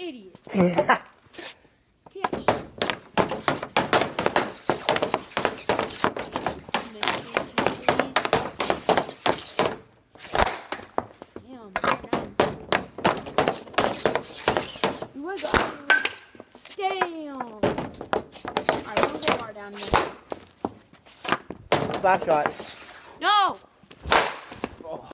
idiot. Damn! Alright, we'll go far down here. Slap shot. No!